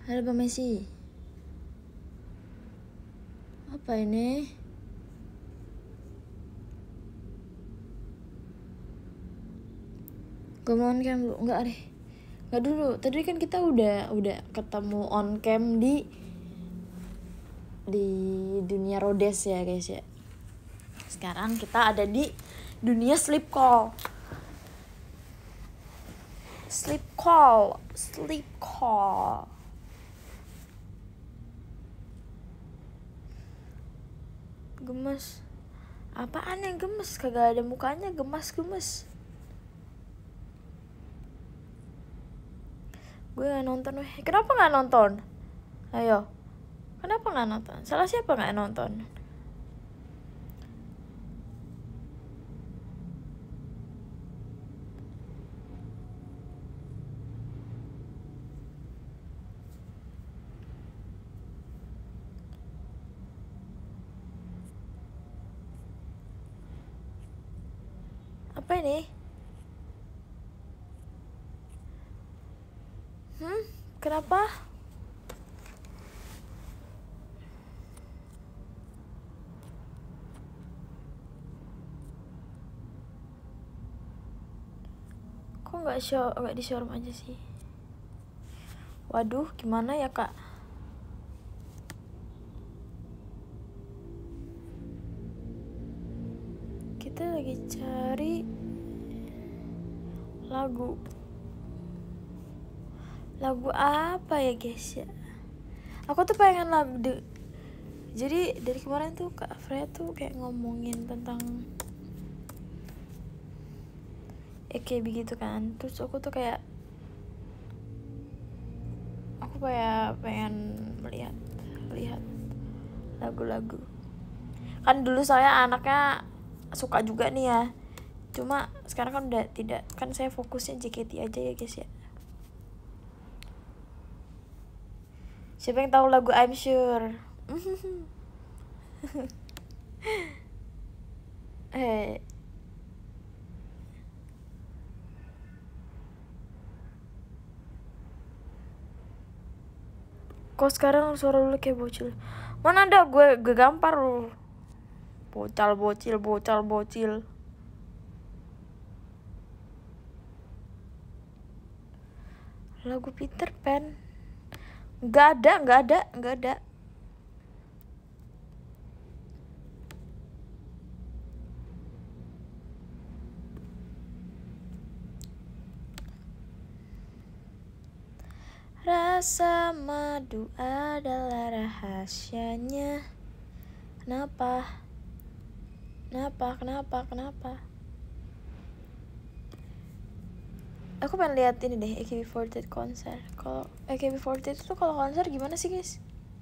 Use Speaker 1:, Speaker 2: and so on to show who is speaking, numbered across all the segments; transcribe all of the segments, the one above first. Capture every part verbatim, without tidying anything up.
Speaker 1: Halo Pak Messi. Apa ini? Gue mau on cam dulu. Enggak deh. Enggak dulu. Tadi kan kita udah udah ketemu on cam di di dunia Rhodes ya guys ya. Sekarang kita ada di dunia sleep call. Sleep call, sleep call. Gemes. Apaan yang gemes? Kagak ada mukanya gemas-gemes. Gue gak nonton weh. Kenapa gak nonton? Ayo. Kenapa gak nonton? Salah siapa gak nonton? Apa ini? Hmm? Kenapa? Kok nggak show, nggak di showroom aja sih? Waduh, gimana ya kak? Kita lagi cari lagu. Lagu apa ya guys ya? Aku tuh pengen lagu de Jadi dari kemarin tuh Kak Freya tuh kayak ngomongin tentang A K B gitu kan. Terus aku tuh kayak Aku kayak pengen melihat Melihat lagu-lagu. Kan dulu saya anaknya suka juga nih ya. Cuma sekarang kan udah tidak. Kan saya fokusnya J K T aja ya guys ya. Siapa yang tahu lagu I'm Sure? Eh, kok sekarang suara lu kayak bocil? Mana ada, gue gue gampar lu. Bocal bocil, bocal bocil. Lagu Peter Pan. Nggak ada, nggak ada, nggak ada. Rasa madu adalah rahasianya. Kenapa? Kenapa? Kenapa? Kenapa? Aku pengen lihat ini deh, A K B empat delapan konser. Kalau A K B empat delapan itu kalau konser gimana sih guys?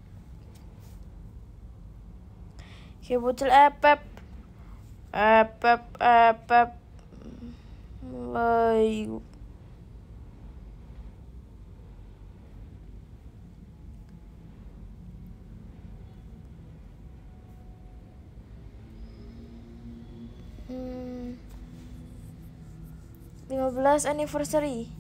Speaker 1: Kayak bocil epep, epep, epep, mulai. Hmm. lima belas anniversary.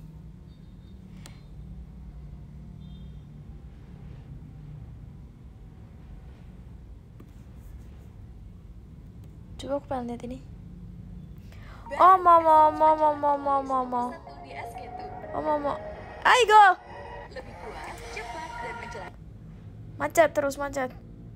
Speaker 1: Coba aku pengen lihat ini. Oh mau mau mau mau mau mau mau mau. Oh mau mau. Ayo go. Lebih kuat, cepat dan mencelat. Macet terus macet.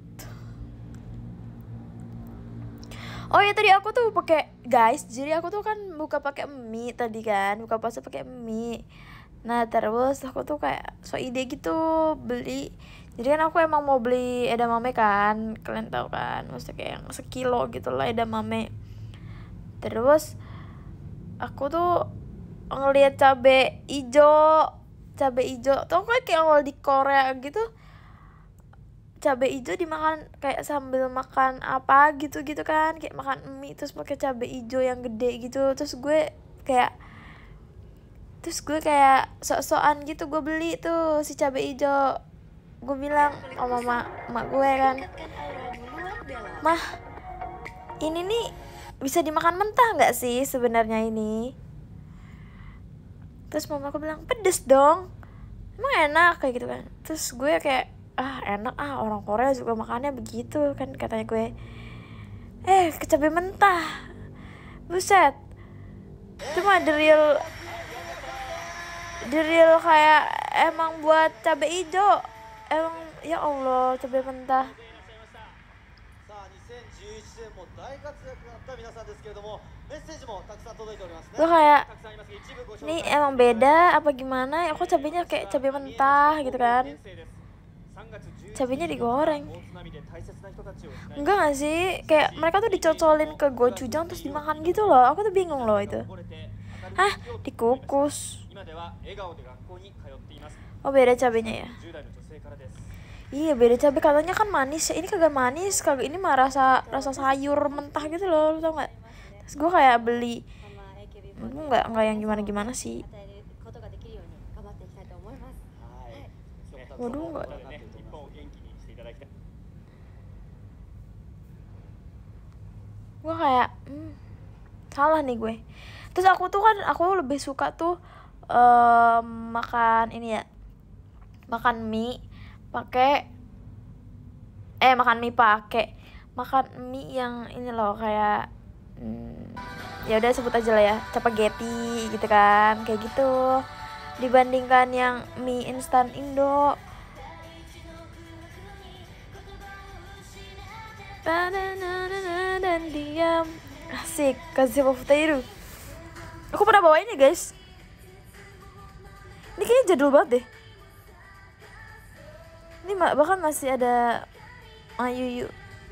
Speaker 1: Oh ya tadi aku tuh pakai guys, jadi aku tuh kan buka pakai mie tadi kan, buka puasa pakai mie. Nah terus aku tuh kayak so ide gitu beli. Jadi kan aku emang mau beli edamame kan, kalian tahu kan, maksudnya kayak yang sekilo gitu lah edamame. Terus aku tuh ngelihat cabe ijo, cabe ijo, tuh kayak kalau di Korea gitu. Cabai hijau dimakan kayak sambil makan apa gitu gitu kan, kayak makan mie terus pakai cabai hijau yang gede gitu. Terus gue kayak terus gue kayak sok-sokan gitu, gue beli tuh si cabai hijau. Gue bilang oh mama mak gue kan, mah ini nih bisa dimakan mentah nggak sih sebenarnya ini? Terus mama aku bilang pedes dong. emang enak kayak gitu kan. Terus gue kayak ah enak ah, orang Korea juga makannya begitu kan katanya gue. Eh cabai mentah, buset, itu mah the real the real kayak emang buat cabai hijau, emang ya Allah cabai mentah. Gue kayak nih emang beda apa gimana ya, kok cabainya kayak cabai mentah gitu kan, cabainya digoreng. Enggak gak sih, kayak mereka tuh dicocolin ke gochujang terus dimakan gitu loh. Aku tuh bingung loh itu. Hah, dikukus. Oh beda cabainya ya. Iya beda cabai, katanya kan manis ya, ini kagak manis, kagak, ini mah rasa rasa sayur mentah gitu loh, lu tau nggak? Terus gue kayak beli, gue nggak nggak yang gimana gimana sih. Waduh nggak. Gue kayak hmm, salah nih gue. Terus aku tuh kan aku lebih suka tuh uh, makan ini ya, makan mie pakai eh makan mie pakai makan mie yang ini loh kayak hmm, ya udah sebut aja lah ya, spaghetti gitu kan, kayak gitu, dibandingkan yang mie instan Indo. Dan diam asik kasih Pofutairu. Aku pernah bawa ini guys, ini kayaknya jadul banget deh. Ini bahkan masih ada Ayuyu.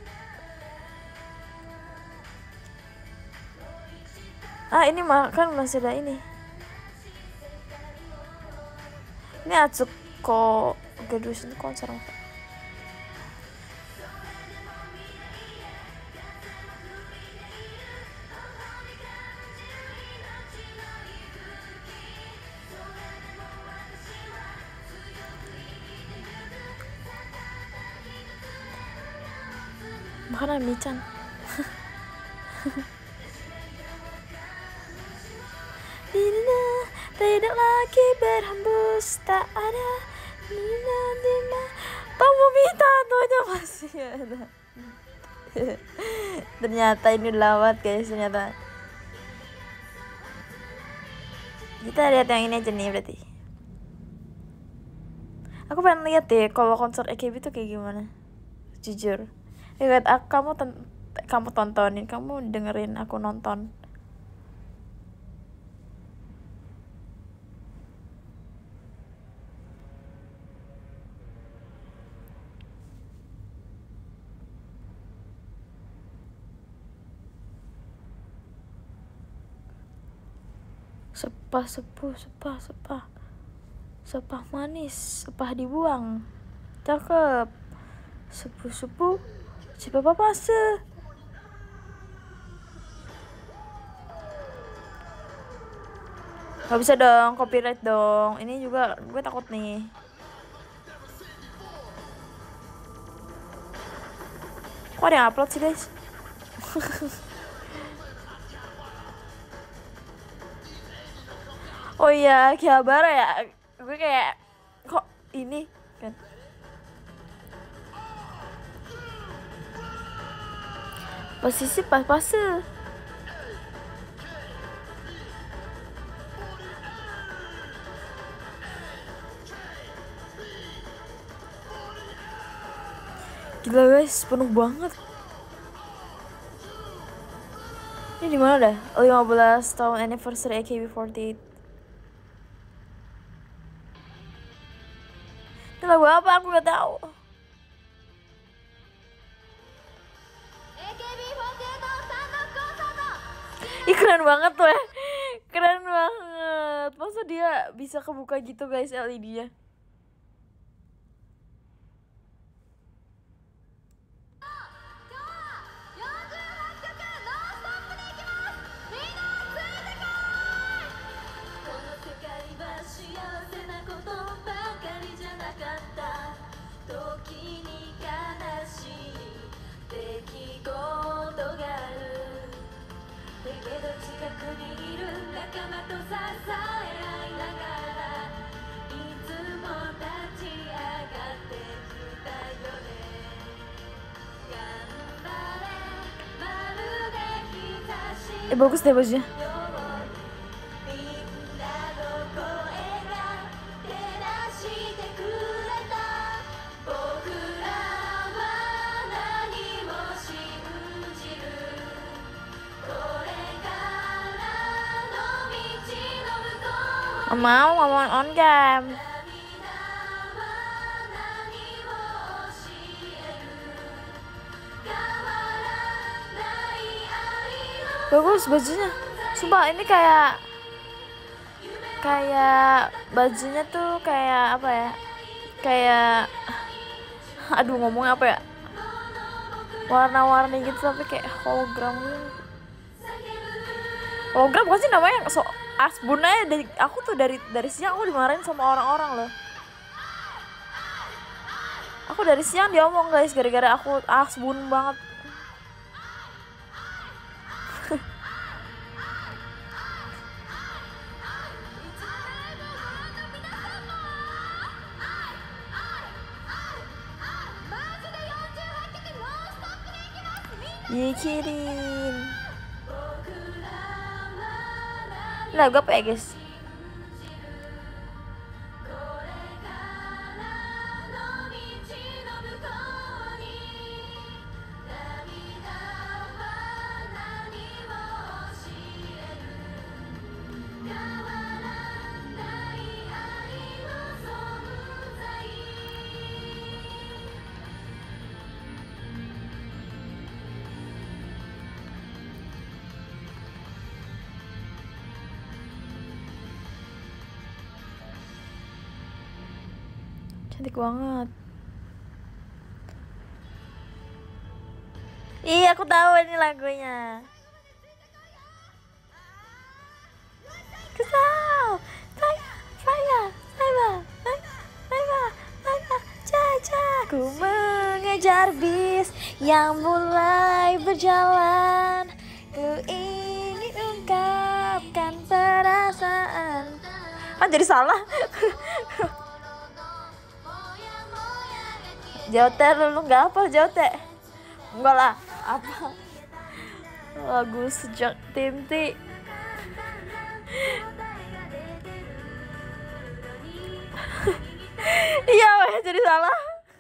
Speaker 1: Ah ini mah kan masih ada ini. Ini Atsuko graduation konser. Makanan michan. Dina tidak lagi berhembus, tak ada Nina Dima. Tamu minta tuhnya masih ada. Ternyata ini lawat guys, ternyata. Kita lihat yang ini aja nih berarti. Aku pengen lihat deh kalau konser A K B tuh kayak gimana. Jujur. Lihat aku, kamu ten, kamu tontonin, kamu dengerin aku nonton. Sepah sepuh, sepah sepah, sepah manis, sepah dibuang, cakep, sepuh sepuh. Siapa papa se? Gak bisa dong, copyright dong. Ini juga gue takut nih. Kok ada yang upload sih guys? Oh iya, Kihabara ya. Gue kayak kok ini kan. Posisi pas-pas. Gila guys, penuh banget. Ini di mana dah? lima belas tahun anniversary A K B empat delapan. Ini lagu apa? Aku gak tahu. Ih keren banget tuh ya. Keren banget. Masa dia bisa kebuka gitu guys L E D-nya. Eh bagus deh bajunya. Mau mau on cam. Bagus bajunya. Sumpah ini kayak kayak bajunya tuh kayak apa ya? Kayak aduh ngomongnya apa ya? Warna-warni gitu tapi kayak hologram. Hologram bukan sih namanya, so asbun aja. Dari aku tuh dari dari siang aku dimarahin sama orang-orang loh. Aku dari siang diomong guys gara-gara aku asbun banget. Yikirin. Lagu apa ya guys? Cantik banget. Iya aku tahu ini lagunya. Kesal. Saya, saya, saya, saya, saya, caca. Ku mengejar bis yang mulai berjalan. Ku ingin ungkapkan perasaan. Ah jadi salah. Jote lu nggak apa Jote? Enggak lah, apa? Lagu sejak Tim T. Iya, jadi salah.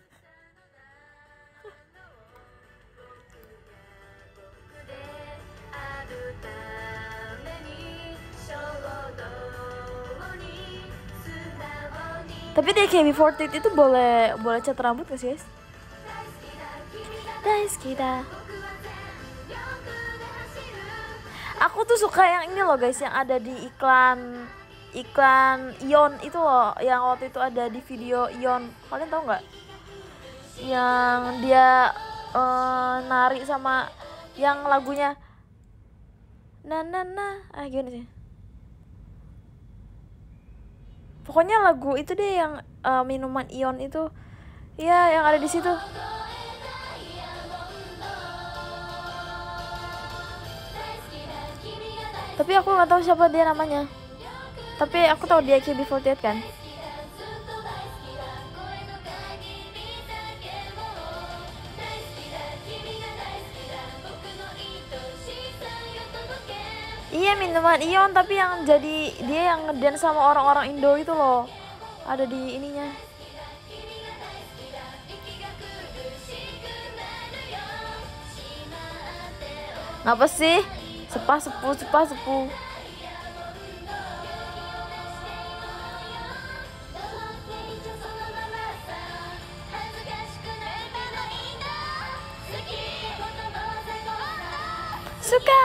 Speaker 1: Tapi di A K B empat delapan itu boleh boleh cat rambut gak sih guys? Daisuki-da. Aku tuh suka yang ini loh guys, yang ada di iklan iklan Ion itu loh, yang waktu itu ada di video Ion. Kalian tahu nggak? Yang dia uh, nari sama yang lagunya na na na ah gimana sih? Pokoknya lagu itu deh yang uh, minuman Ion itu. Iya, yang ada di situ. Tapi aku nggak tahu siapa dia namanya. Tapi aku tahu dia A K B empat delapan kan. Iya minuman Ion, tapi yang jadi dia yang ngedance sama orang-orang Indo itu loh. Ada di ininya. Ngapa sih? Sepah sepu, sepah sepu. Suka.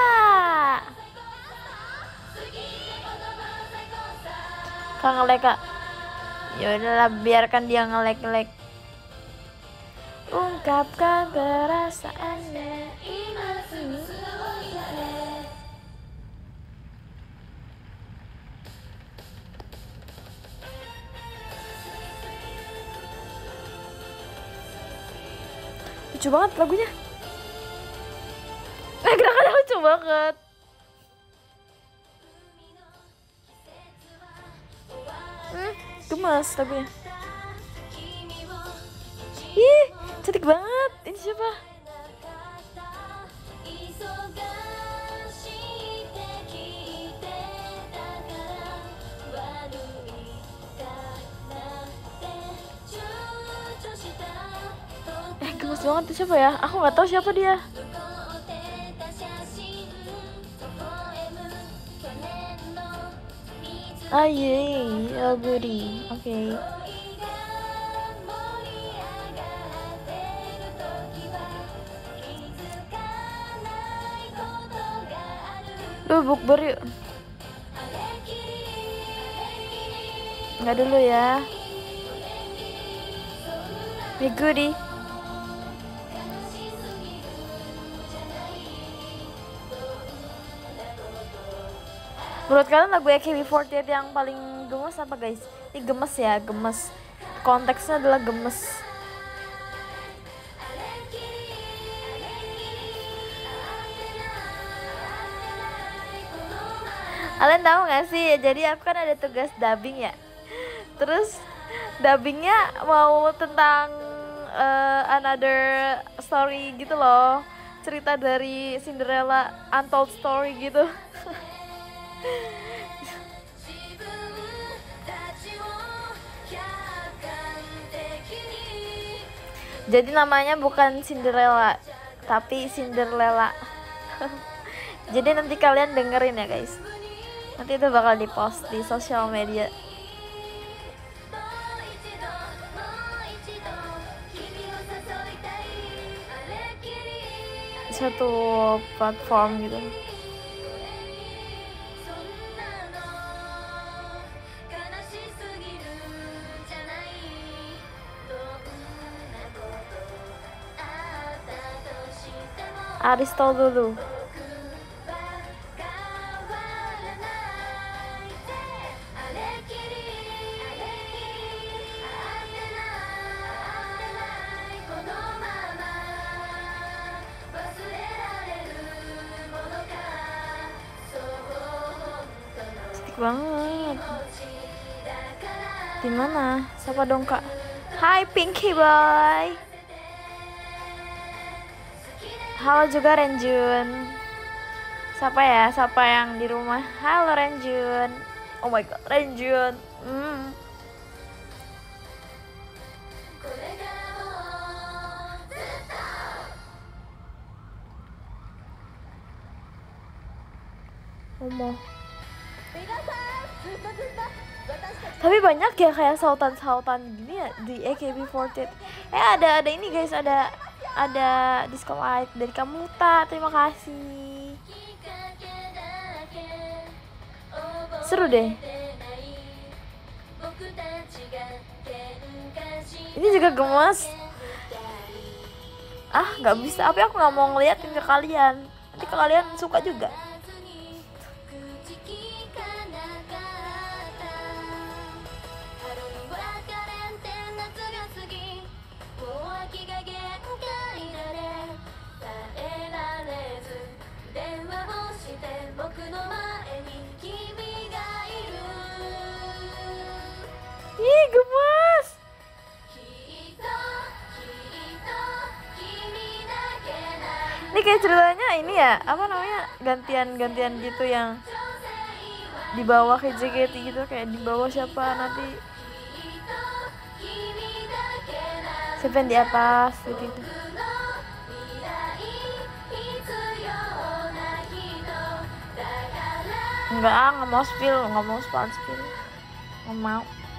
Speaker 1: Kak ngelek kak. Ya udahlah biarkan dia ngelek-ngelek. Ungkapkan perasaannya. Lucu banget lagunya. Nah, gerakannya lucu banget. Hmm, gemes lagunya. Ih, cantik banget. Ini siapa? banget tuh, siapa ya? Aku nggak tahu siapa dia. Ah iya, Aguri. Oke. Duh, bukber yuk. Nggak dulu ya. Meguri. Menurut kalian lagu A K B empat delapan yang paling gemes apa guys? Ini gemes ya, gemes. Konteksnya adalah gemes. Kalian tahu gak sih? Jadi aku kan ada tugas dubbing ya. Terus dubbingnya mau tentang uh, another story gitu loh. Cerita dari Cinderella Untold Story gitu. Jadi namanya bukan Cinderella, tapi Cinderella. Jadi nanti kalian dengerin ya guys. Nanti itu bakal dipost di sosial media. Satu platform gitu. Aristo dulu. Cantik banget. Di mana? Siapa dong kak? Hai Pinky Boy. Halo juga Renjun. Siapa ya? Siapa yang di rumah? Halo Renjun. Oh my god, Renjun. Mm. Omo. Tapi banyak ya kayak sautan-sautan gini ya di A K B empat delapan. Eh ada ada ini guys, ada ada Disco Light dari Kamuta. Terima kasih. Seru deh. Ini juga gemes. Ah nggak bisa, tapi aku nggak mau ngeliatin ke kalian. Nanti ke kalian suka juga. Ih gemes. Ini kayak ceritanya ini ya, apa namanya, gantian-gantian gitu yang di bawah kayak J K T gitu, kayak di bawah siapa nanti, siapa yang di atas gitu. Enggak, nggak mau spill, nggak mau spill spill, nggak mau.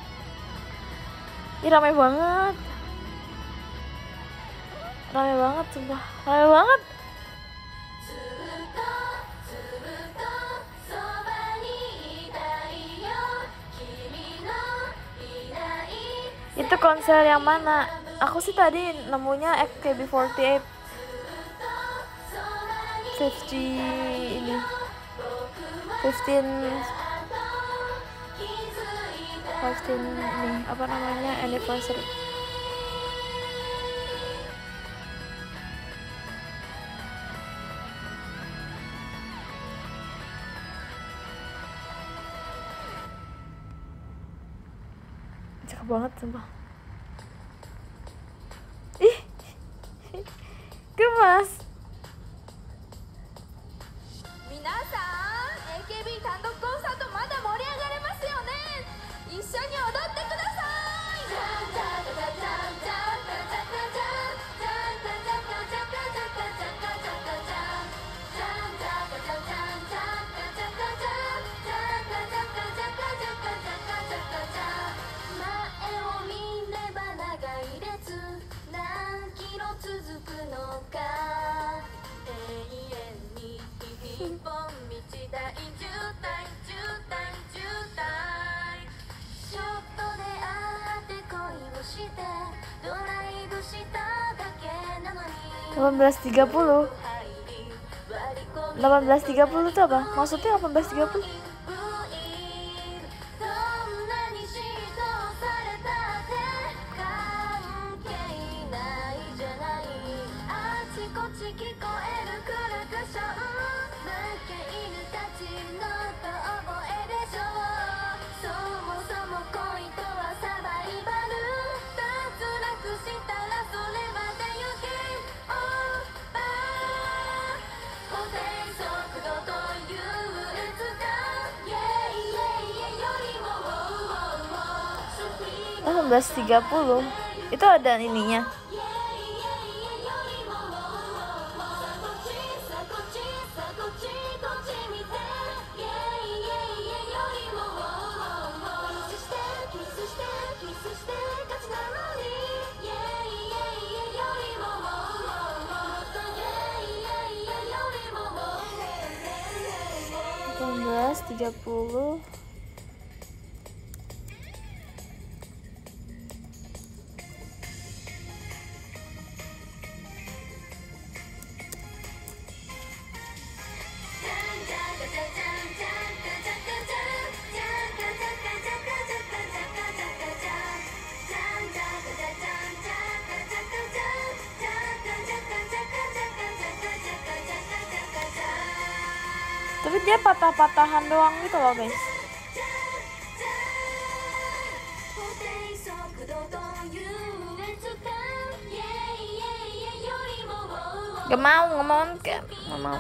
Speaker 1: Ih ramai banget, ramai banget sumpah, ramai banget. Itu konser yang mana? Aku sih tadi nemunya A K B empat delapan fifty ini fifteen fifteen ini apa namanya, anniversary. Cakep banget sumpah. Ih gemas. delapan belas tiga puluh. delapan belas tiga puluh itu apa? Maksudnya delapan belas tiga puluh? delapan belas tiga puluh itu ada ininya. delapan belas tiga puluh. Tapi dia patah-patahan doang gitu loh guys. Gak mau, gak mau, gak, gak mau.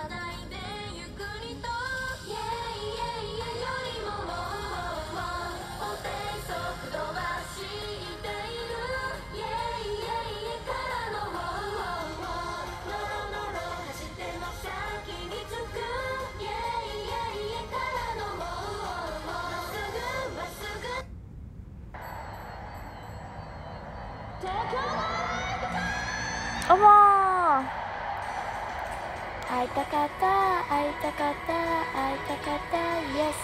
Speaker 1: Oma, aita kata, aita kata, aita kata, yes.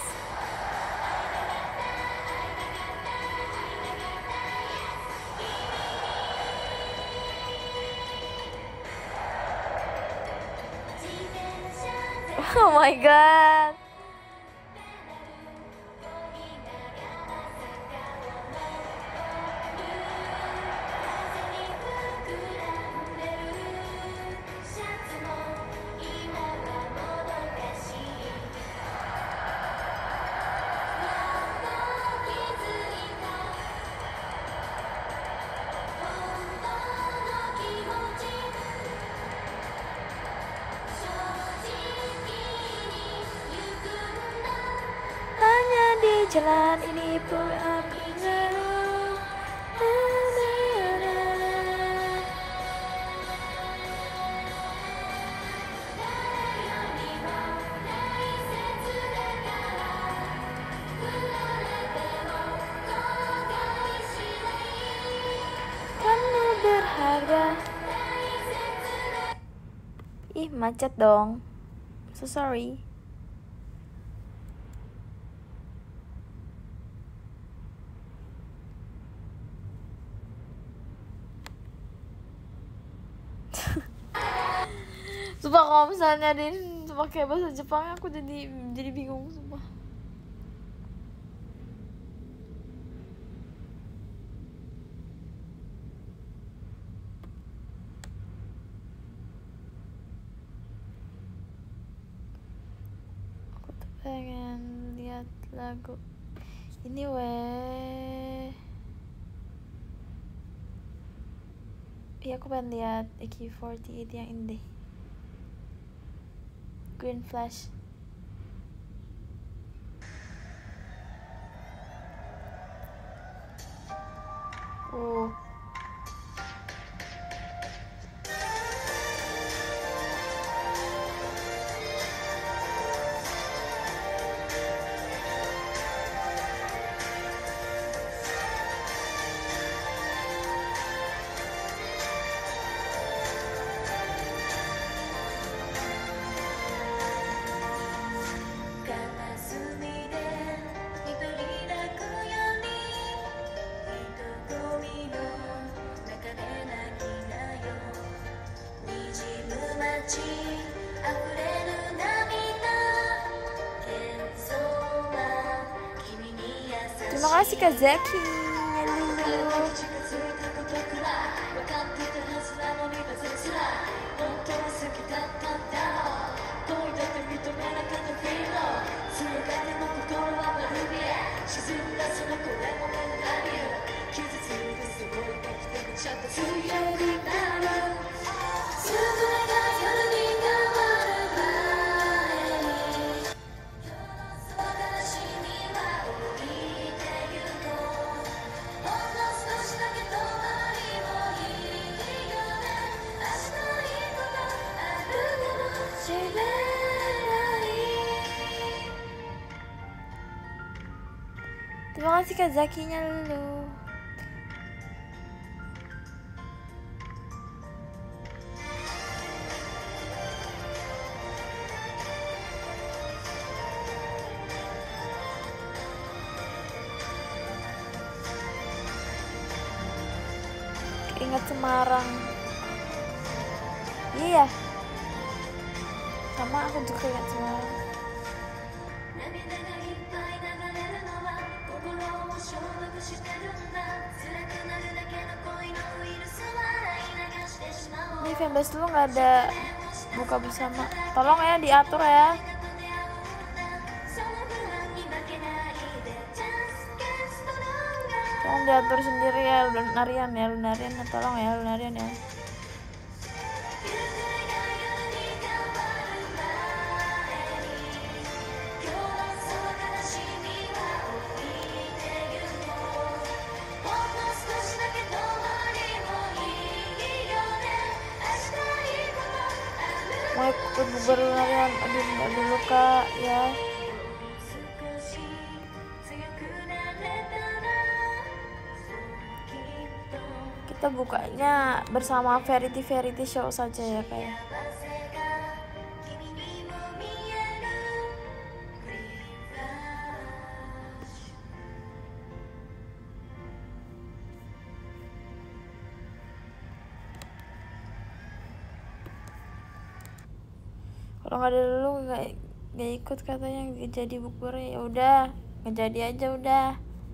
Speaker 1: Oh my god. Jalan ini pun aku tahu. Kamu berharga. Ih, macet dong. So sorry. Sumpah kalau misalnya Din pakai bahasa Jepang aku jadi jadi bingung sumpah. Aku tuh pengen lihat lagu ini weh. Iya aku pengen lihat A K empat delapan yang ini deh. Green Flash. Oh. Terima kasih Kak Zaki. Lulu. Terima kasih Kak Zakinya dulu. Ingat Semarang. Iya. Sama aku juga ingat Semarang. Ini fanbase dulu nggak ada buka bersama. Tolong ya diatur ya. Tolong diatur sendiri ya Lunarian ya Lunarian. Tolong ya Lunarian ya. Mau ikut bubar Lunarian, aduh nggak dulu Kak ya. Kita bukanya bersama Verity Verity Show saja ya kayak. Kalau nggak ada dulu nggak nggak ikut katanya nggak jadi bukber, ya udah nggak jadi aja udah.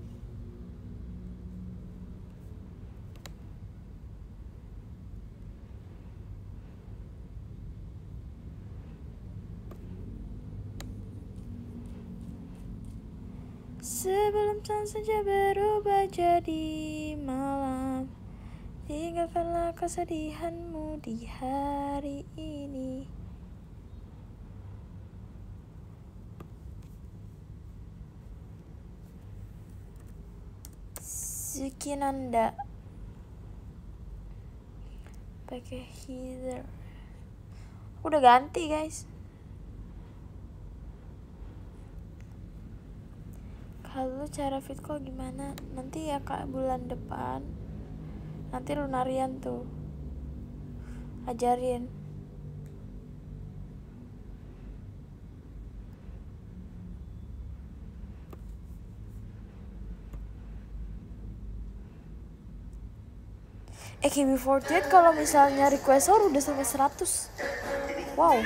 Speaker 1: Sebelum sang senja berubah jadi malam, tinggalkanlah kesedihanmu di hari ini. Sukinanda pakai header. Aku udah ganti guys. Kalau cara fit call gimana? Nanti ya Kak bulan depan. Nanti Lunarian tuh ajarin. A K B empat delapan kalau misalnya request or udah sampai seratus. Wow.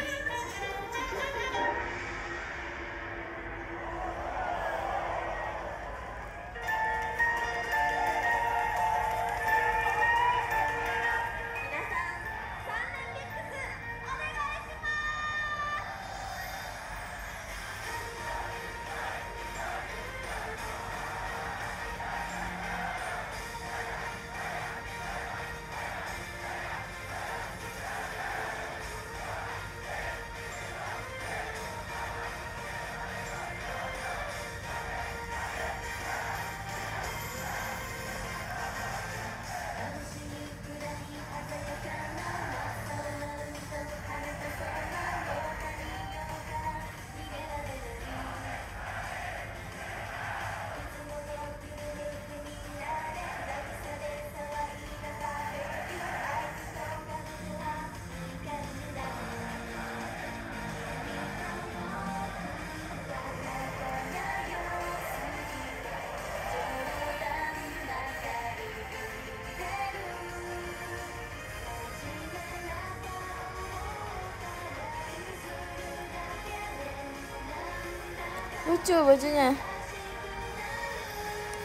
Speaker 1: Lucu bajunya.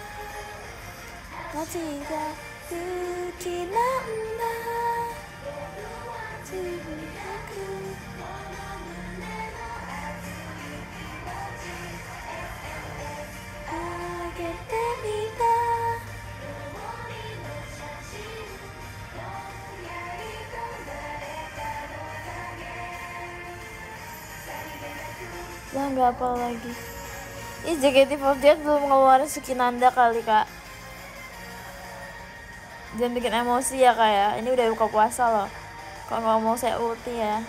Speaker 1: 멋지다 끝이 난다 하게 됩니다. Lah nggak apa lagi. Ih, J K T empat puluh delapan belum ngeluarin Sukinanda kali kak. Jangan bikin emosi ya kak ya. Ini udah buka puasa loh. Kalau nggak mau saya ulti ya.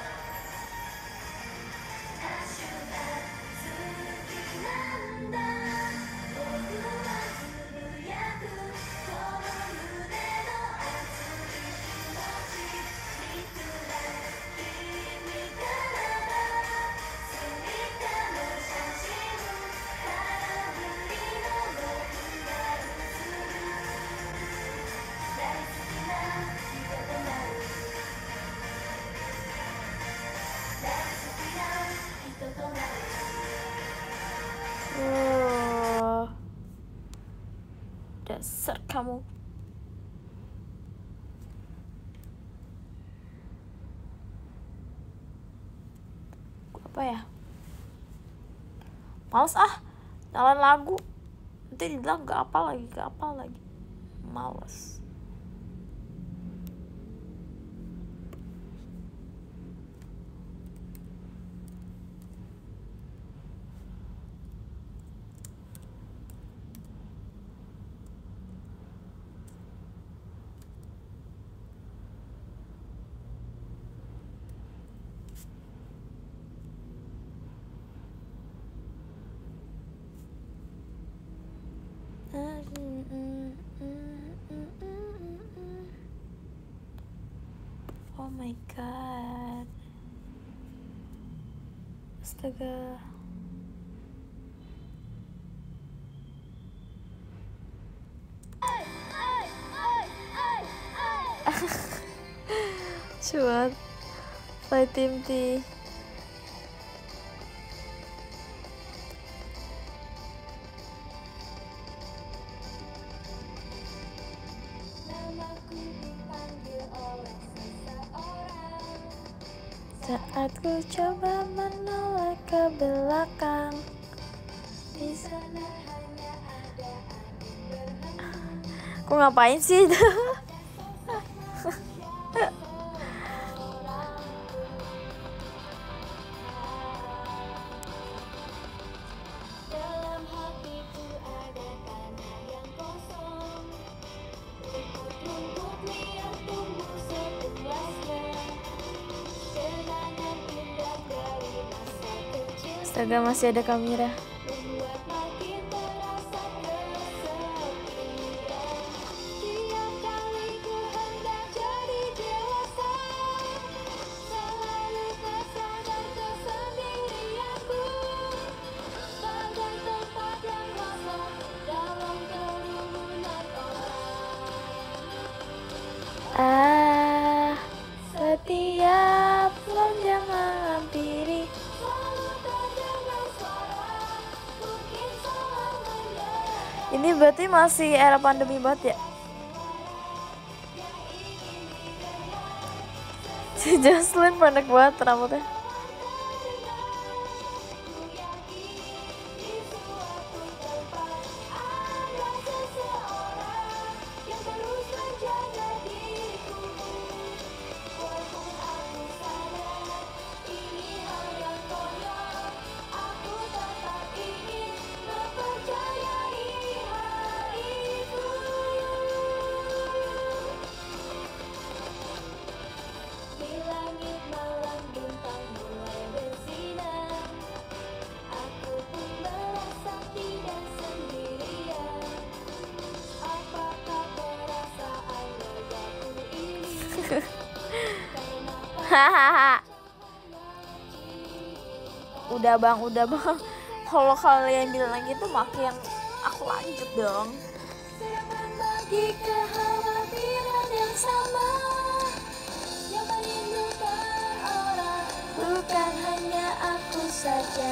Speaker 1: Oh, dasar kamu. Apa ya? Males ah, nyalain lagu. Nanti dibilang gak apa lagi, gak apa lagi. Males. Oh my god. Astaga. Cuat. Play Team T. Saat ku coba menoleh ke belakang, di sana hanya ada angin berhembus. Ku ngapain sih itu? Dalam hatiku ada tanah yang kosong, rumput-rumput liar tumbuh sepuasnya. Astaga, masih ada kamera. Ah, setiap lonjang menghampiri. Ini berarti masih era pandemi banget ya? Si Jocelyn pendek banget rambutnya. Hahaha. Udah bang, udah bang. Kalau kalian bilang gitu, makin aku lanjut dong. Berbagi kekhawatiran yang sama, yang merindukan orang, bukan hanya aku saja.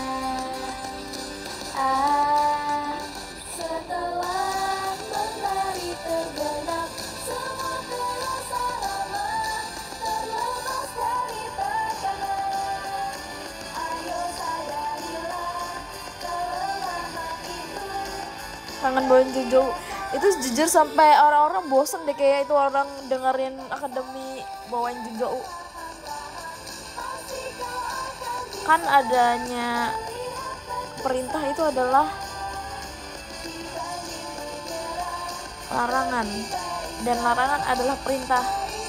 Speaker 1: Ah, setelah berlalu kangen bawain Junjo. Itu jujur sampai orang-orang bosen deh kayak itu orang dengerin akademi bawain Junjo. Kan adanya perintah itu adalah larangan dan larangan adalah perintah.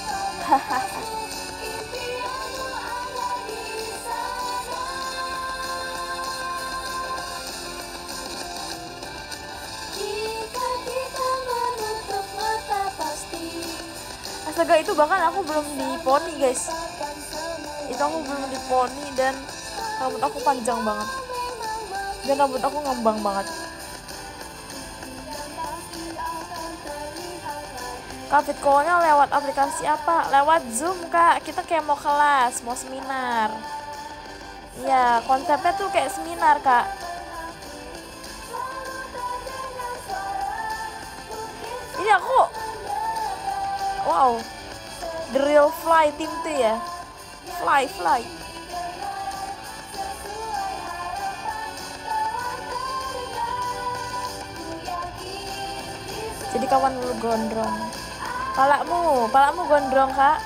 Speaker 1: Astaga, itu bahkan aku belum di poni guys, itu aku belum di poni dan rambut aku panjang banget dan rambut aku ngembang banget. Kak, fit call-nya lewat aplikasi apa? Lewat Zoom kak, kita kayak mau kelas, mau seminar. Iya, konsepnya tuh kayak seminar kak. Ini aku, wow, the real fly team tuh ya, fly fly. Jadi kawan lu gondrong, palakmu, palakmu gondrong kak.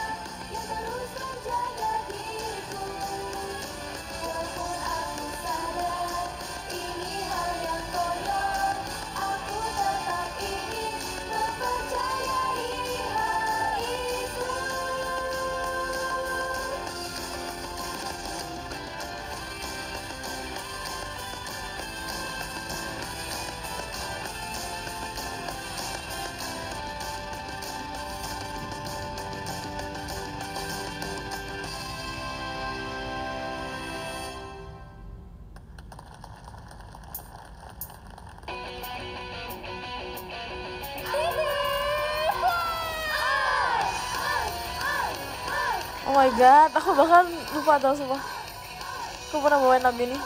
Speaker 1: Oh my god, aku bahkan lupa tau semua. Aku pernah bawain lagu ini.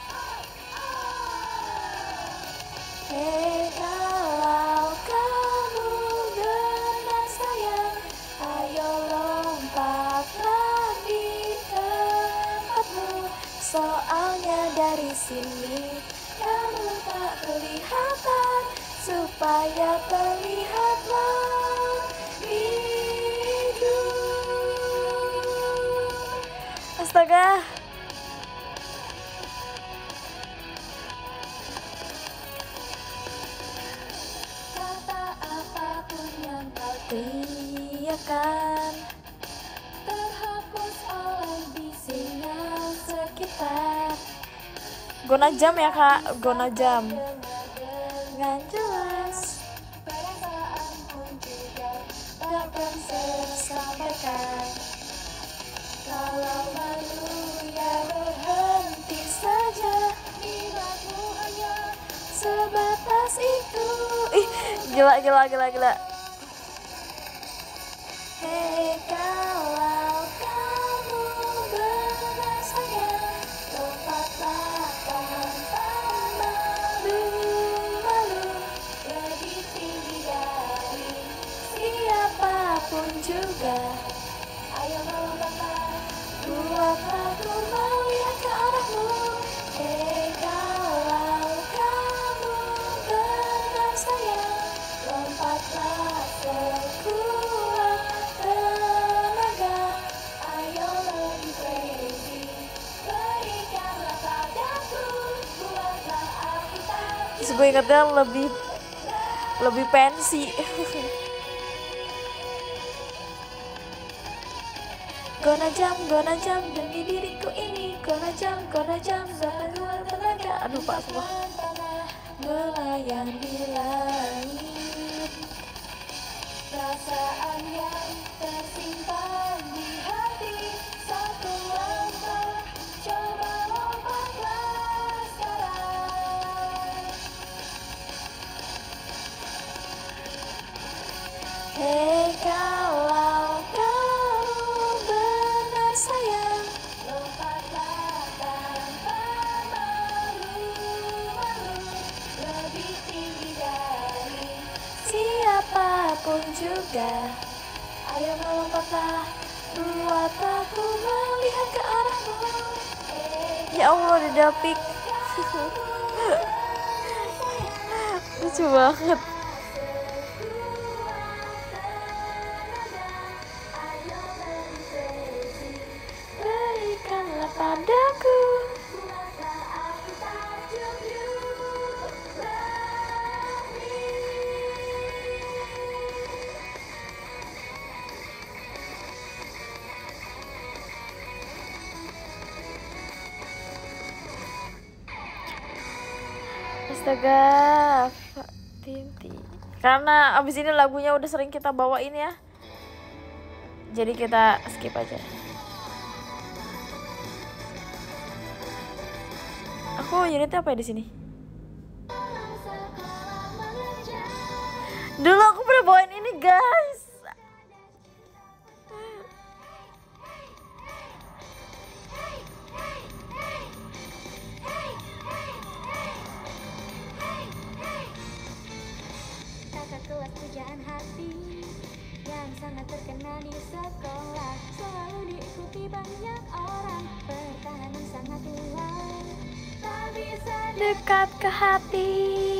Speaker 1: Hey, kalau kamu benar sayang, ayo lompatlah di tempatmu. Soalnya dari sini kamu tak kelihatan, supaya terlihatlah. Astaga. Kata apapun yang kau teriakan terhapus oleh bisingan sekitar. Gona jam ya kak, gona jam. Dengan jelas perasaan pun juga takkan tersampaikan. Kalau malu ya berhenti saja, ibaratmu hanya sebatas itu. Ih, gila gila gila gila. Hei, kalau kamu benar sayang, lompatlah tanpa malu-malu, lebih tinggi dari siapapun juga. Ayo melompatlah, buat aku melihat ke arahmu. Hei, kalau kamu benar sayang, lompatlah sekuat tenaga. Ayo lebih crazy, berikanlah padaku, buatlah aku tak. Terus gue ingetnya lebih lebih pensi. Gona jam, gona jam demi diriku ini. Gona jam, gona jam sampai luar tenaga. Aduh pak semua. Melayang di langit, perasaan yang tersimpan di hati. Satu langkah, coba lompatlah sekarang. Hei, kalau kamu benar sayang, lompatlah tanpa malu-malu, lebih tinggi dari siapapun juga. Ayo melompatlah, buat aku melihat ke arahmu. Ya Allah, udah dapik. Lucu lucu banget. Berikanlah padaku. Astaga, Tinti. Karena abis ini lagunya udah sering kita bawain ya, jadi kita skip aja. Aku unitnya apa ya di sini? Dulu aku pernah bawain ini guys.
Speaker 2: Kelas pujaan hati yang sangat terkenal di sekolah, selalu diikuti banyak orang, pertahanan sangat kuat, tak bisa
Speaker 1: Dekat ke hati,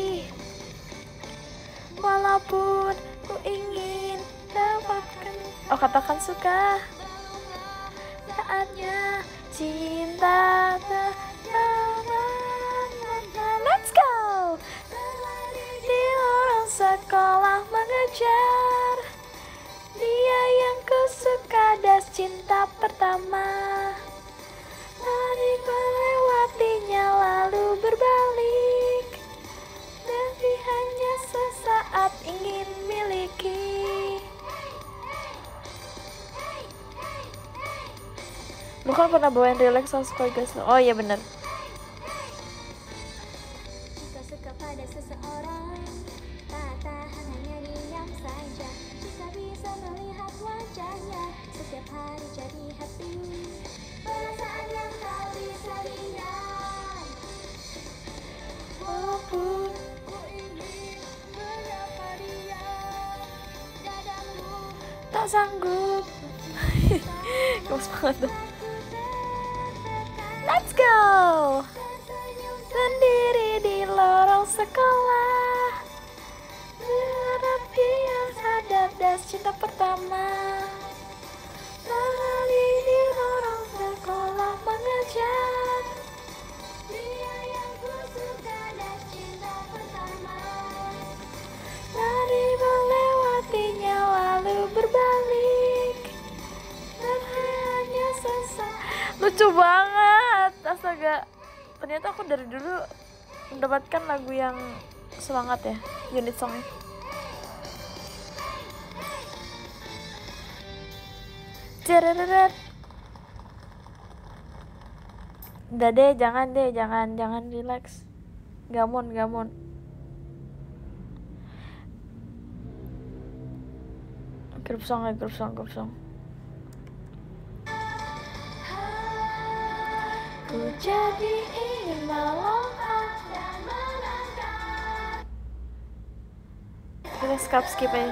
Speaker 1: walaupun ku ingin dapatkan. Oh, katakan suka. Saatnya cinta terang. Let's go. Di lorong sekolah mengejar dia yang ku suka, das cinta pertama. Tadi melewatinya lalu berbalik, tapi hanya sesaat ingin miliki. Bukan pernah bawain relax sama Squad guys. Oh iya bener.
Speaker 2: Jika suka pada seseorang, tak tahan hanya diam saja. Jika bisa melihat wajahnya, setiap hari jadi happy. Perasaan yang tak bisa diam.
Speaker 1: Walaupun
Speaker 2: Ku ingin menyapa dia, dadamu
Speaker 1: tak sanggup. Gemes banget tuh. Let's go. Sendiri di lorong sekolah, berharap dia sadar das cinta pertama. Lari di lorong sekolah mengejar
Speaker 2: dia yang ku suka, dan cinta pertama.
Speaker 1: Lari melewatinya lalu berbalik, dan hanya sesak. Lucu banget, astaga. Ternyata aku dari dulu mendapatkan lagu yang semangat ya, unit songnya. Cereret. Udah deh, jangan deh, jangan, jangan relax. Gamon, gamon. Grup song ya, grup song, grup song. Ku jadi ingin melompat dan menangkap. Kita skip skip aja.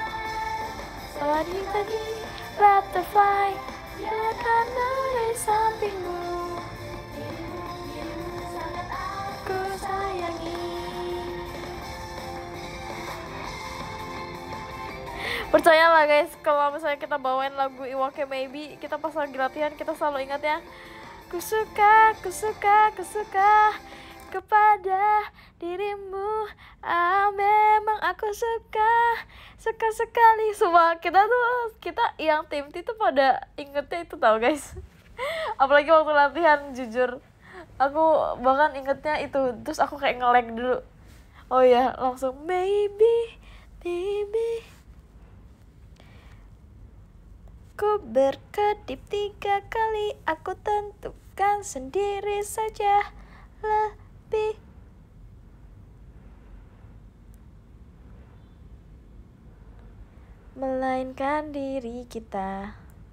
Speaker 1: Tadi tadi butterfly, biarkan dari sampingmu.
Speaker 2: Sangat
Speaker 1: Ku sayangi. Percayalah guys, kalau misalnya kita bawain lagu Iwake Maybe, kita pas lagi latihan kita selalu ingat ya. Ku suka, ku suka, ku suka kepada dirimu. Ah, memang aku suka, suka sekali. Semua kita tuh, kita yang tim T tuh pada ingetnya itu tau guys. Apalagi waktu latihan, jujur aku bahkan ingetnya itu. Terus aku kayak nge-lag dulu. Oh ya, langsung maybe, maybe. Ku berkedip tiga kali, aku tentukan sendiri saja lebih. Melainkan diri kita.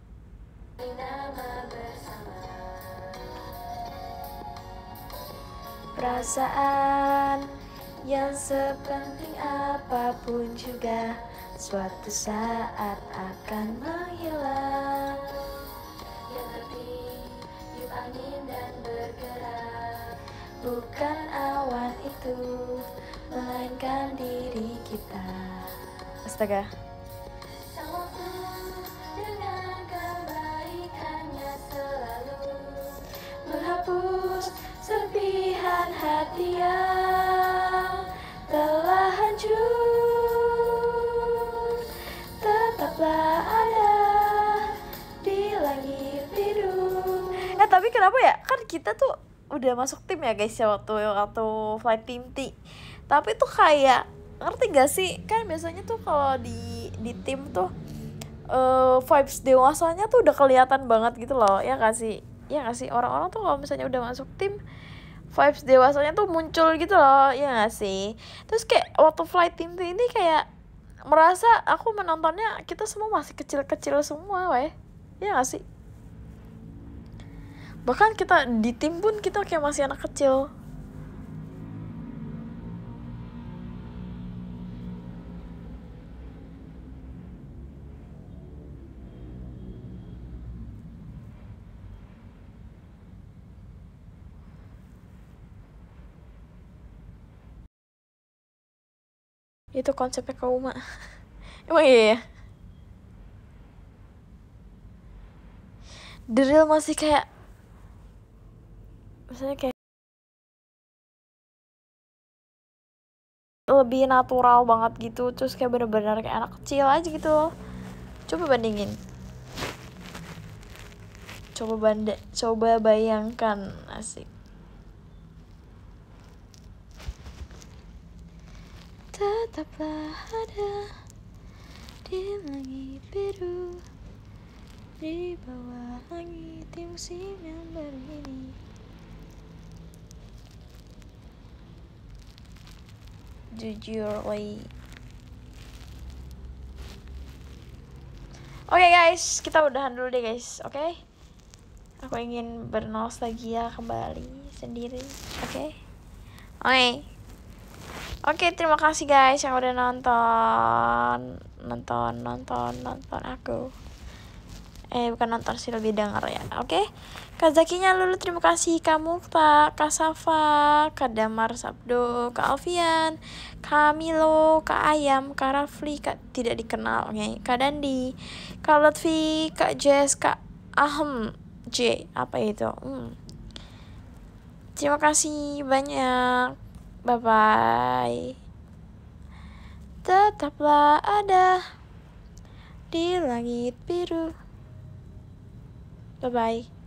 Speaker 1: Perasaan yang sepenting apapun juga suatu saat akan menghilang.
Speaker 2: yang tertiup angin dan bergerak.
Speaker 1: Bukan awan itu melainkan diri kita. Astaga.
Speaker 2: Waktu dengan kebaikannya selalu
Speaker 1: Menghapus serpihan hati yang telah hancur, tetaplah ada di langit biru. Eh tapi kenapa ya? Kan kita tuh udah masuk tim ya guys ya, waktu waktu flight team T. Tapi tuh kayak, ngerti gak sih? Kan biasanya tuh kalau di di tim tuh uh, vibes dewasanya tuh udah kelihatan banget gitu loh, ya gak sih? Ya gak sih? Orang-orang tuh kalau misalnya udah masuk tim, vibes dewasanya tuh muncul gitu loh, ya gak sih? Terus kayak waktu flight team T ini kayak merasa aku menontonnya kita semua masih kecil-kecil semua weh, ya gak sih? Bahkan kita di tim pun kita kayak masih anak kecil. Itu konsepnya Kauma. Emang iya ya? The Real masih kayak, misalnya kayak lebih natural banget gitu, terus kayak bener-bener kayak anak kecil aja gitu loh. Coba bandingin, coba banda, coba bayangkan, asik. Tetaplah ada di langit biru, di bawah langit di musim yang baru ini. Jujurly. Oke okay guys, kita udahan dulu deh guys, oke? Okay? Aku ingin bernostalgia kembali sendiri, oke? Okay? Oke. Okay. Oke, okay, terima kasih guys yang udah nonton, nonton, nonton, nonton aku. Eh, bukan nonton sih, lebih denger ya, oke? Okay? Kak Zakinya Lulu, terima kasih. Kamu, Kak, Kak Safa, Kak Damar Sabdo, Kak Alfian, Kak Milo, Kak Ayam, Kak Rafli, Kak tidak dikenal, okay? Kak Dandi, Kak Lutfi, Kak Jess, Kak Ahem, J, apa itu? Hmm. Terima kasih banyak. Bye-bye. Tetaplah ada di langit biru. Bye-bye.